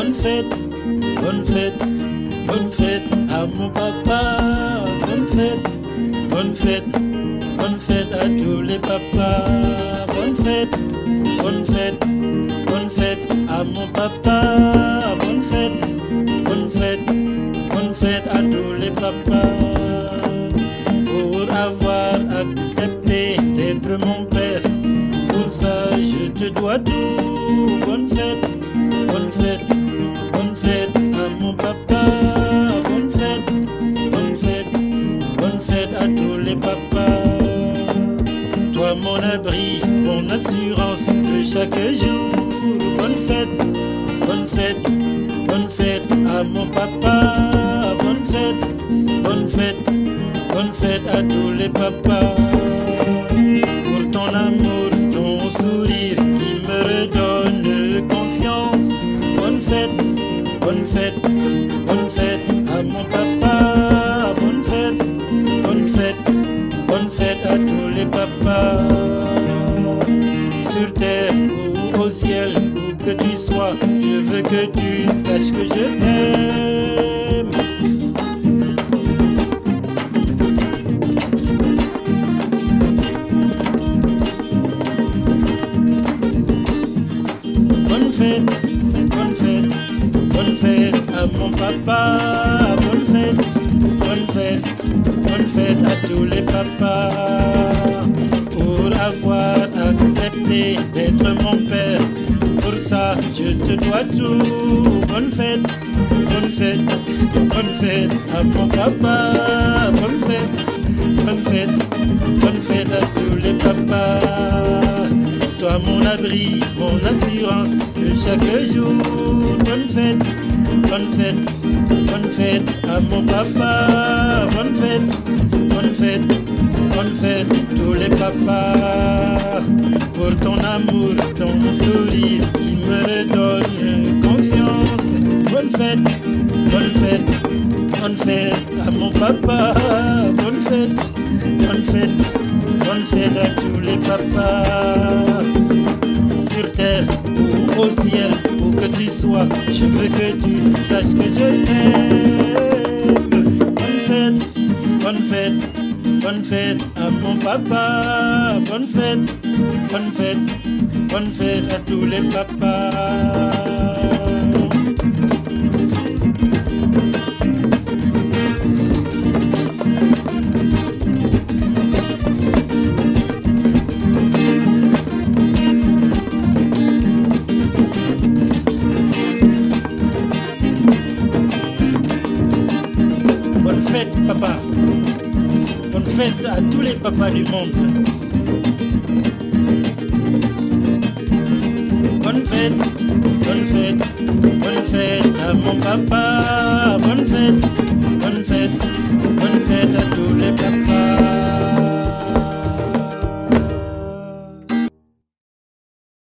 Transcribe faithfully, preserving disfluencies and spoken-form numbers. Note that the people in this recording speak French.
bonne fête, bonne fête, bonne fête à mon papa. Bonne fête, bonne fête, bonne fête à tous les papas. Bonne fête, bonne fête, bonne fête à mon papa. Bonne fête, bonne fête, bonne fête à tous les papas. Pour avoir accepté d'être mon père, pour ça je te dois tout. Bonne fête, bonne fête, bonne fête à mon papa. Bonne fête, bonne fête, bonne fête à tous les papas. Toi mon abri, mon assurance de chaque jour. Bonne fête, bonne fête, bonne fête à mon papa. Bonne fête, bonne fête, bonne fête à tous les papas. Pour ton amour, ton sourire qui me redonne confiance. Bonne fête, bonne fête, bonne fête à mon papa. Bonne fête, bonne fête, bonne fête à tous les papas. Sur terre ou au ciel, où que tu sois, je veux que tu saches que je t'aime. Bonne fête, bonne fête, bonne fête à mon papa. Bonne fête, bonne fête, bonne fête à tous les papas. Pour avoir accepté d'être mon père, pour ça je te dois tout. Bonne fête, bonne fête, bonne fête à mon papa. Bonne fête, bonne fête, bonne fête à tous les papas. Toi mon abri, mon assurance de chaque jour. Bonne fête, bonne fête, bonne fête à mon papa. Bonne fête, bonne fête, bonne fête tous les papas. Pour ton amour, ton sourire qui me redonne confiance. Bonne fête, bonne fête, bonne fête à mon papa. Bonne fête, bonne fête, bonne fête à tous les papas. Sur terre ou au ciel, où que tu sois, je veux que tu saches que je t'aime. Bonne fête, bonne fête, bonne fête à mon papa. Bonne fête, bonne fête, bonne fête à tous les papas. Bonne fête, papa. Bonne fête à tous les papas du monde. Bonne fête, bonne fête, bonne fête à mon papa. Bonne fête, bonne fête, bonne fête à tous les papas.